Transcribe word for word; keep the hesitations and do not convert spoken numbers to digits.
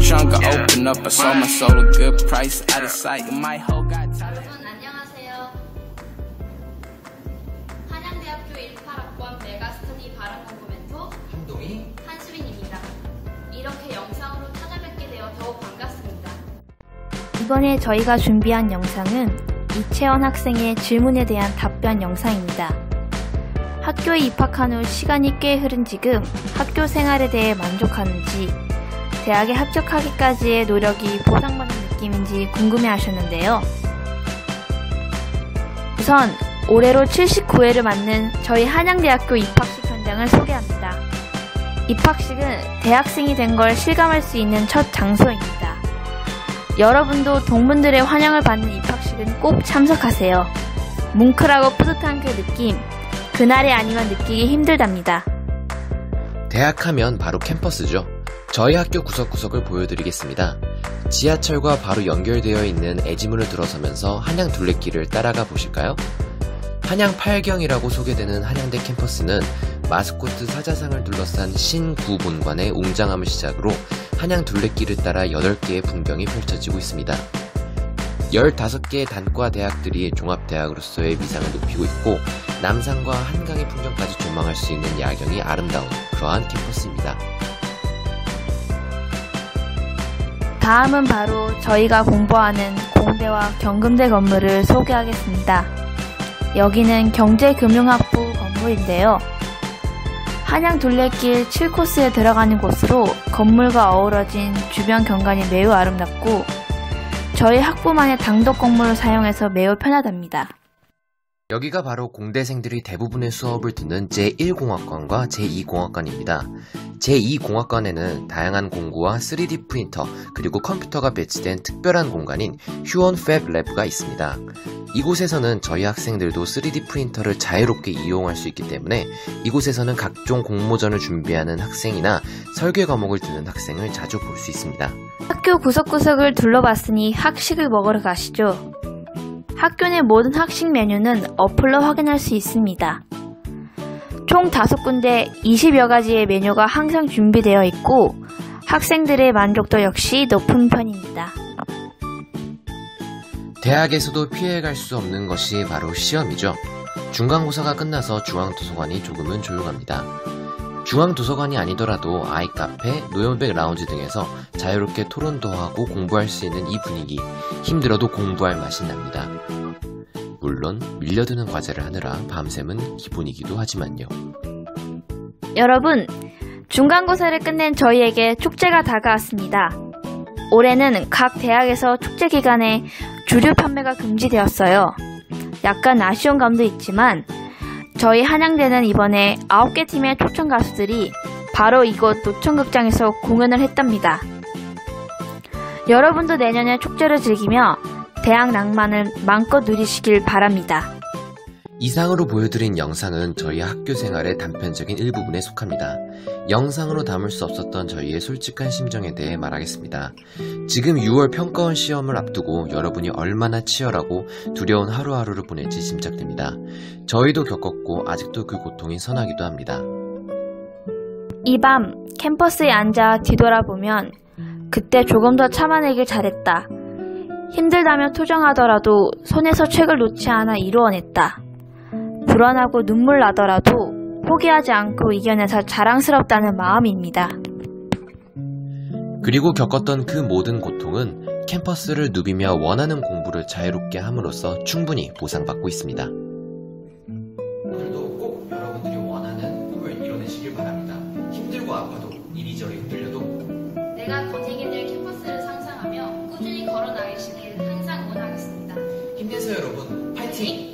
trunk, I open up, I sold my soul a good price, out of sight, and my whole got tired. 여러분 안녕하세요. 한양대학교 일십팔 학번 메가스터디 바람공부 멘토 한동희, 한수빈입니다. 이렇게 영상으로 찾아뵙게 되어 더욱 반갑습니다. 이번에 저희가 준비한 영상은 이채원 학생의 질문에 대한 답변 영상입니다. 학교에 입학한 후 시간이 꽤 흐른 지금 학교 생활에 대해 만족하는지, 대학에 합격하기까지의 노력이 보상받는 느낌인지 궁금해 하셨는데요. 우선 올해로 칠십구 회를 맞는 저희 한양대학교 입학식 현장을 소개합니다. 입학식은 대학생이 된 걸 실감할 수 있는 첫 장소입니다. 여러분도 동문들의 환영을 받는 입학식은 꼭 참석하세요. 뭉클하고 뿌듯한 그 느낌, 그날이 아니면 느끼기 힘들답니다. 대학하면 바로 캠퍼스죠. 저희 학교 구석구석을 보여드리겠습니다. 지하철과 바로 연결되어 있는 애지문을 들어서면서 한양 둘레길을 따라가 보실까요? 한양 팔경이라고 소개되는 한양대 캠퍼스는 마스코트 사자상을 둘러싼 신구본관의 웅장함을 시작으로 한양 둘레길을 따라 여덟 개의 풍경이 펼쳐지고 있습니다. 열다섯 개의 단과 대학들이 종합대학으로서의 위상을 높이고 있고, 남산과 한강의 풍경까지 조망할 수 있는 야경이 아름다운 그러한 캠퍼스입니다. 다음은 바로 저희가 공부하는 공대와 경금대 건물을 소개하겠습니다. 여기는 경제금융학부 건물인데요. 한양 둘레길 칠 코스에 들어가는 곳으로 건물과 어우러진 주변 경관이 매우 아름답고, 저희 학부만의 단독 건물을 사용해서 매우 편하답니다. 여기가 바로 공대생들이 대부분의 수업을 듣는 제일 공학관과 제이 공학관입니다. 제이 공학관에는 다양한 공구와 쓰리디 프린터 그리고 컴퓨터가 배치된 특별한 공간인 휴원 팹 랩가 있습니다. 이곳에서는 저희 학생들도 쓰리디 프린터를 자유롭게 이용할 수 있기 때문에 이곳에서는 각종 공모전을 준비하는 학생이나 설계 과목을 듣는 학생을 자주 볼 수 있습니다. 학교 구석구석을 둘러봤으니 학식을 먹으러 가시죠. 학교 내 모든 학식 메뉴는 어플로 확인할 수 있습니다. 총 다섯 군데 이십여 가지의 메뉴가 항상 준비되어 있고, 학생들의 만족도 역시 높은 편입니다. 대학에서도 피해갈 수 없는 것이 바로 시험이죠. 중간고사가 끝나서 중앙도서관이 조금은 조용합니다. 중앙도서관이 아니더라도 아이카페, 노현백 라운지 등에서 자유롭게 토론도 하고 공부할 수 있는 이 분위기, 힘들어도 공부할 맛이 납니다. 물론 밀려드는 과제를 하느라 밤샘은 기본이기도 하지만요. 여러분, 중간고사를 끝낸 저희에게 축제가 다가왔습니다. 올해는 각 대학에서 축제 기간에 주류 판매가 금지되었어요. 약간 아쉬운 감도 있지만 저희 한양대는 이번에 아홉 개 팀의 초청 가수들이 바로 이곳 노천극장에서 공연을 했답니다. 여러분도 내년에 축제를 즐기며 대학 낭만을 마음껏 누리시길 바랍니다. 이상으로 보여드린 영상은 저희 학교 생활의 단편적인 일부분에 속합니다. 영상으로 담을 수 없었던 저희의 솔직한 심정에 대해 말하겠습니다. 지금 유월 평가원 시험을 앞두고 여러분이 얼마나 치열하고 두려운 하루하루를 보낼지 짐작됩니다. 저희도 겪었고 아직도 그 고통이 선하기도 합니다. 이 밤 캠퍼스에 앉아 뒤돌아보면 그때 조금 더 참아내길 잘했다. 힘들다며 투정하더라도 손에서 책을 놓지 않아 이루어냈다. 불안하고 눈물 나더라도 포기하지 않고 이겨내서 자랑스럽다는 마음입니다. 그리고 겪었던 그 모든 고통은 캠퍼스를 누비며 원하는 공부를 자유롭게 함으로써 충분히 보상받고 있습니다. 오늘도 꼭 여러분들이 원하는 꿈을 이뤄내시길 바랍니다. 힘들고 아파도 이리저리 흔들려도 내가 거쟁이 될 캠퍼스를 상상하며 꾸준히 걸어나가시길 항상 응원하겠습니다. 힘내세요 여러분, 파이팅!